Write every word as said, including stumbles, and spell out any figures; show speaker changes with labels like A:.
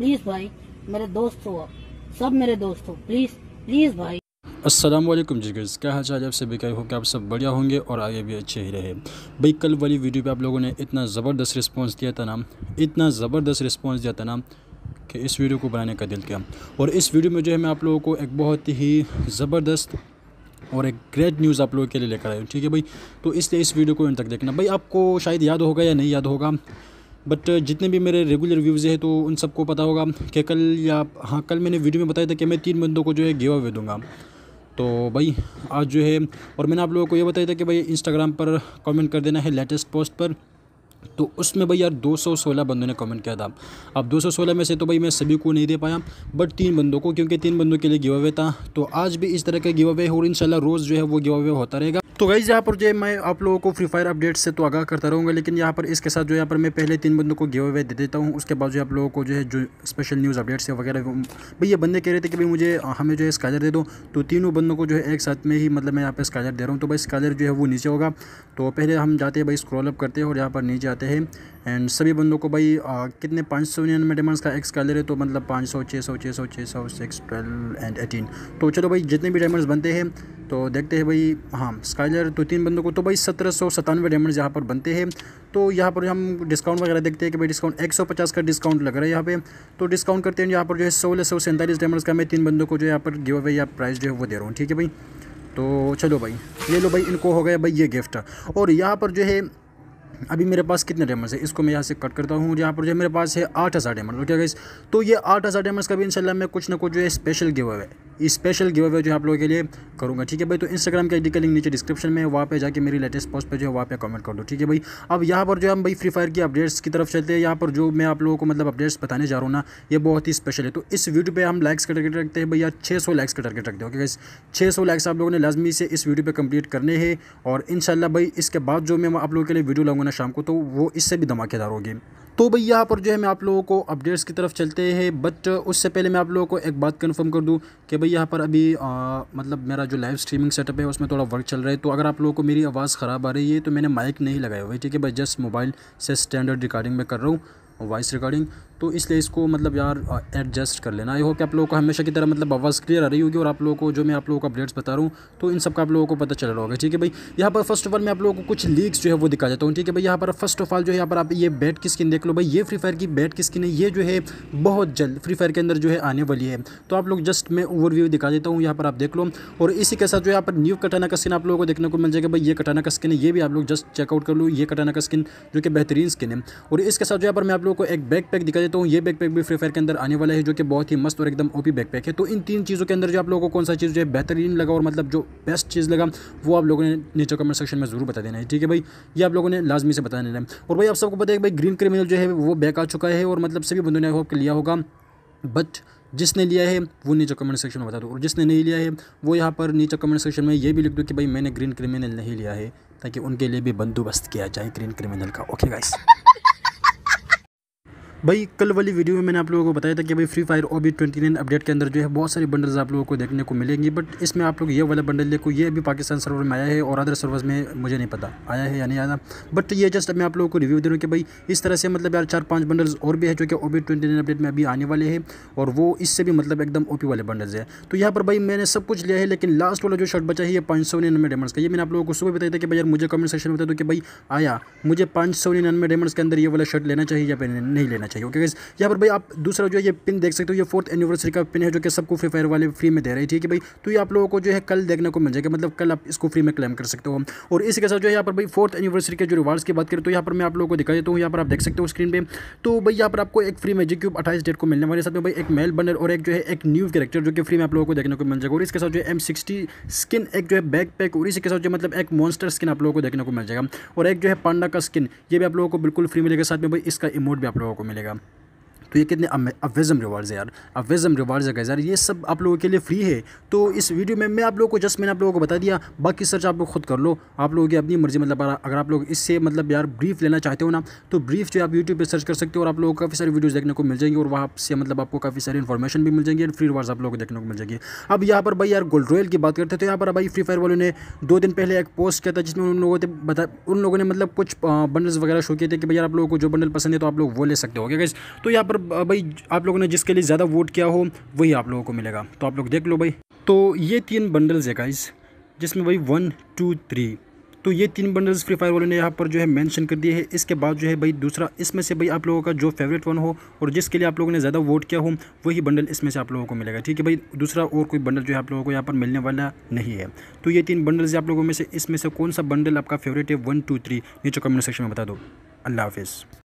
A: Please भाई, मेरे दोस्त हो, सब मेरे दोस्त हो, प्लीज प्लीज भाई।
B: अस्सलाम वालेकुम जी गाइस, क्या हाल चाल है आप सभी का? हो कि आप सब बढ़िया होंगे और आगे भी अच्छे ही रहे। भाई कल वाली वीडियो पे आप लोगों ने इतना ज़बरदस्त रिस्पांस दिया था ना, इतना ज़बरदस्त रिस्पांस दिया था ना कि इस वीडियो को बनाने का दिल किया। और इस वीडियो में जो है मैं आप लोगों को एक बहुत ही ज़बरदस्त और एक ग्रेट न्यूज़ आप लोगों के लिए लेकर आया हूँ, ठीक है भाई। तो इसलिए इस वीडियो को इन तक देखना। भाई आपको शायद याद होगा या नहीं याद होगा, बट जितने भी मेरे रेगुलर व्यूज़ हैं तो उन सबको पता होगा कि कल या हाँ कल मैंने वीडियो में बताया था कि मैं तीन बंदों को जो है गिव अवे दूँगा। तो भाई आज जो है, और मैंने आप लोगों को ये बताया था कि भाई इंस्टाग्राम पर कमेंट कर देना है लेटेस्ट पोस्ट पर। तो उसमें भाई यार दो सौ सोलह बंदों ने कमेंट किया था। अब दो सौ सोलह में से तो भाई मैं सभी को नहीं दे पाया, बट तीन बंदों को, क्योंकि तीन बंदों के लिए गिव अवे था। तो आज भी इस तरह का गिव अवे और इंशाल्लाह रोज़ जो है वो गिव अवे होता रहेगा। तो गाइस यहाँ पर जो है मैं आप लोगों को फ्री फायर अपडेट से तो आगाह करता रहूँगा, लेकिन यहाँ पर इसके साथ जो यहाँ पर मैं पहले तीन बंदों को गिव अवे दे देता हूँ। उसके बाद जो आप लोगों को जो है जो स्पेशल न्यूज़ अपडेट्स है वगैरह, भाई ये बंदे कह रहे थे कि भाई मुझे हमें जो है स्कॉलर दे दो। तो तीनों बंदों को जो है एक साथ में ही मतलब मैं यहाँ पर स्कॉलर दे रहा हूँ। तो भाई स्कॉलर जो है वो नीचे होगा। तो पहले हम जाते हैं भाई, स्क्रॉल अप करते हैं और यहाँ पर नीचे आते हैं एंड सभी बंदों को भाई आ, कितने पाँच सौ निन्यानवे डायमंड्स का एक स्कॉलर है। तो मतलब पाँच सौ, छः सौ, छः सौ, छः सौ, सिक्स, ट्वेल्व एंड एटीन। तो चलो भाई जितने भी डायमंड्स बनते हैं तो देखते हैं भाई। हाँ स्कॉलर तो तीन बंदों को तो भाई सत्रह सौ सतानवे डायमंड्स यहाँ पर बनते हैं। तो यहाँ पर हम डिस्काउंट वगैरह देखते हैं कि भाई डिस्काउंट एक सौ पचास का डिस्काउंट लग रहा है यहाँ पे। तो डिस्काउंट करते हैं यहाँ पर जो है सोलह सौ सैंतालीस डायमंड्स का मैं तीन बंदों को जो है यहाँ पर गिव अवे या प्राइस जो है वो दे रहा हूँ, ठीक है भाई। तो चलो भाई ले लो भाई, इनको हो गया भाई ये गिफ्ट। और यहाँ पर जो है अभी मेरे पास कितने डायमंड्स है, इसको मैं यहाँ से कट करता हूँ। यहाँ पर जो मेरे पास है आठ हज़ार डायमंड, ओके गाइस। तो ये आठ हज़ार डायमंड्स का भी इंशाल्लाह मैं कुछ ना कुछ जो है special giveaway special giveaway जो है आप लोगों के लिए करूँगा, ठीक है भाई। तो इंस्टाग्राम का आईडी का लिंक नीचे डिस्क्रिप्शन में, वहाँ पे जाके मेरी लेटेस्ट पोस्ट पे जो है वहाँ पे कमेंट कर दो, ठीक है भाई। अब यहाँ पर जो हम भाई फ्री फायर की अपडेट्स की तरफ चलते हैं। यहाँ पर जो मैं आप लोगों को मतलब अपडेट्स बताने जा रहा हूँ ना, ये बहुत ही स्पेशल है। तो इस वीडियो पे हम लाइक्स का टारगेट रखते हैं भैया, छः सौ लाइक्स का टारगेट रखते हैं, ओके गाइस। छः सौ लाइक्स आप लोगों ने लाजमी से इस वीडियो पे कंप्लीट करने हैं। और इंशाल्लाह भाई इसके बाद जो मैं आप लोगों के लिए वीडियो लाऊंगा ना शाम को, तो वो इससे भी धमाकेदार होगी। तो भाई यहाँ पर जो है मैं आप लोगों को अपडेट्स की तरफ चलते हैं, बट उससे पहले मैं आप लोगों को एक बात कंफर्म कर दूं कि भाई यहाँ पर अभी आ, मतलब मेरा जो लाइव स्ट्रीमिंग सेटअप है उसमें थोड़ा वर्क चल रहा है। तो अगर आप लोगों को मेरी आवाज़ ख़राब आ रही है तो मैंने माइक नहीं लगाया हुआ है, ठीक है भाई। जस्ट मोबाइल से स्टैंडर्ड रिकॉर्डिंग में कर रहा हूँ, वॉइस रिकॉर्डिंग। तो इसलिए इसको मतलब यार एडजस्ट कर लेना। आई होप कि आप लोगों को हमेशा की तरह मतलब आवाज़ क्लियर आ रही होगी और आप लोगों को जो मैं आप लोगों को अपडेट्स बता रहा हूँ तो इन सब का आप लोगों को पता चल रहा होगा, ठीक है भाई। यहाँ पर फर्स्ट ऑफ ऑल मैं आप लोगों को कुछ लीक्स जो है वो दिखा देता हूँ, ठीक है भाई। यहाँ पर फर्स्ट ऑफ ऑल जो है यहाँ पर आप ये बैट की स्किन देख लो भाई। ये फ्री फायर की बैट की स्किन है, ये जो है बहुत जल्द फ्री फायर के अंदर जो है आने वाली है। तो आप लोग जस्ट मैं ओवरव्यू दिखा देता हूँ, यहाँ पर आप देख लो। और इसी के साथ जो यहाँ पर न्यू कटाना का स्किन आप लोगों को देखने को मिल जाएगा भाई। ये कटाना का स्किन है, ये भी आप लोग जस्ट चेकआउट कर लो। ये कटाना का स्किन जो कि बेहतरीन स्किन है। और इसके साथ जो यहाँ पर मैं आप लोगों को एक बैक पैक दिखा देता हूँ। ये बैक पैक भी फ्री फायर के अंदर आने वाला है, जो कि बहुत ही मस्त और एकदम ओपी बैकपैक है। तो इन तीन चीज़ों के अंदर जो आप लोगों को कौन सा चीज़ जो है बेहतरीन लगा और मतलब जो बेस्ट चीज़ लगा वो आप लोगों ने नीचे कमेंट सेक्शन में जरूर बता देना है, ठीक है भाई। ये आप लोगों ने लाजमी से बता देना है। और भाई आप सबको पता है कि भाई ग्रीन क्रिमिनल जो है वो बैक आ चुका है और मतलब सभी बंदों ने होप लिया होगा, बट जिसने लिया है वो नीचे कमेंट सेक्शन में बता दो। और जिसने नहीं लिया है वो यहाँ पर नीचे कमेंट सेक्शन में ये भी लिख दो कि भाई मैंने ग्रीन क्रिमिनल नहीं लिया है, ताकि उनके लिए भी बंदोबस्त किया जाए ग्रीन क्रिमिनल का, ओके गाइस। भाई कल वाली वीडियो में मैंने आप लोगों को बताया था कि भाई free fire O B twenty nine update के अंदर जो है बहुत सारी बंडल्स आप लोगों को देखने को मिलेंगी, बट इसमें आप लोग ये वाला बंडल देखो, ये अभी पाकिस्तान सर्वर में आया है और अदर सर्वर्स में मुझे नहीं पता आया है या नहीं आया, बट ये जस्ट मैं आप लोगों को रिव्यू दे रहा हूँ कि भाई इस तरह से मतलब यार चार पाँच बंडल्स और भी है जो कि O B twenty nine update में अभी आने वाले हैं और वो इससे भी मतलब एकदम ओपी वाले बंडल्स है। तो यहाँ पर भाई मैंने सब कुछ लिया है, लेकिन लास्ट वाला जो शर्ट बचा है ये पाँच सौ निन्यानवे डायमंड्स का। ये मैंने आप लोगों को सुबह बताया था कि भाई यार मुझे कमेंट सेक्शन में बता दो कि भाई आया मुझे पाँच सौ निन्यानवे डायमंड्स के अंदर ये वाला शर्ट लेना चाहिए या नहीं लेना चाहिए, ओके गाइस। यहाँ पर भाई आप दूसरा जो है ये पिन देख सकते हो, ये फोर्थ एनिवर्सरी का पिन है जो कि सबको फ्री फायर वाले फ्री में दे रहे हैं, ठीक है भाई। तो ये आप लोगों को जो है कल देखने को मिल जाएगा, मतलब कल आप इसको फ्री में क्लेम कर सकते हो। और इसी के साथ जो है यहाँ पर भाई फोर्थ एनिवर्सरी के जो रिवार्ड्स की बात करें तो यहाँ पर मैं आप लोगों को दिखा देता हूँ। यहाँ पर आप देख सकते हो स्क्रीन पे। तो भाई यहाँ पर आपको एक फ्री मैजिक क्यूब अट्ठाईस डेट को मिलने वाले, साथ में भाई एक मेल बंडल और एक जो है एक न्यू कैरेक्टर जो कि फ्री में आप लोगों को देखने को मिल जाएगा। और इसके साथ जो है एम सिक्सटी स्किन, एक जो है बैक पैक, और इसी के साथ जो मतलब एक मॉन्स्टर स्किन आप लोगों को देखने को मिल जाएगा। और एक जो है पांडा का स्किन, ये भी आप लोगों को बिल्कुल फ्री मिलेगा, साथ में भाई इसका इमोट भी आप लोगों को मिलेगा। तो ये कितने अवेजम रिवार्ड्स है यार, अवेजम रिवार्ड्स है यार, ये सब आप लोगों के लिए फ्री है। तो इस वीडियो में मैं आप लोगों को जस्ट मैंने आप लोगों को बता दिया, बाकी सर्च आप लोग खुद कर लो, आप लोगों की अपनी मर्जी। मतलब अगर आप लोग इससे मतलब यार ब्रीफ लेना चाहते हो ना, तो ब्रीफ जो आप यूट्यूब पे सर्च कर सकते हो और आप लोगों को काफ़ी सारी वीडियोस देखने को मिल जाएंगी और वहाँ से मतलब आपको काफ़ी सारी इन्फॉर्मेशन भी मिल जाएंगी और फ्री रिवार्ड्स आप लोगों को देखने को मिल जाएगी। अब यहाँ पर भाई यार गोल्ड रॉयल की बात करते हैं तो यहाँ पर भाई फ्री फायर वालों ने दो दिन पहले एक पोस्ट किया था जिसमें उन लोगों ने बता उन लोगों ने मतलब कुछ बंडल्स वगैरह शो किए थे कि भाई यार आप लोगों को जो बंडल पसंद है तो आप लोग वो ले सकते हो, गाइस। तो यहाँ पर भाई आप लोगों ने जिसके लिए ज़्यादा वोट किया हो वही आप लोगों को मिलेगा। तो आप लोग देख लो भाई। तो ये तीन बंडल्स है गाइस, जिसमें भाई वन टू थ्री, तो ये तीन बंडल्स फ्री फायर वालों ने यहाँ पर जो है मेंशन कर दिए है। इसके बाद जो है भाई दूसरा, इसमें से भाई आप लोगों का जो फेवरेट वन हो और जिसके लिए आप लोगों ने ज़्यादा वोट किया हो वही बंडल इसमें से आप लोगों को मिलेगा। ठीक है भाई, दूसरा और कोई बंडल जो है आप लोगों को यहाँ पर मिलने वाला नहीं है। तो ये तीन बंडल्स आप लोगों में से इसमें से कौन सा बंडल आपका फेवरेट है वन टू थ्री, नीचे कमेंट सेक्शन में बता दो। अल्लाह हाफिज़।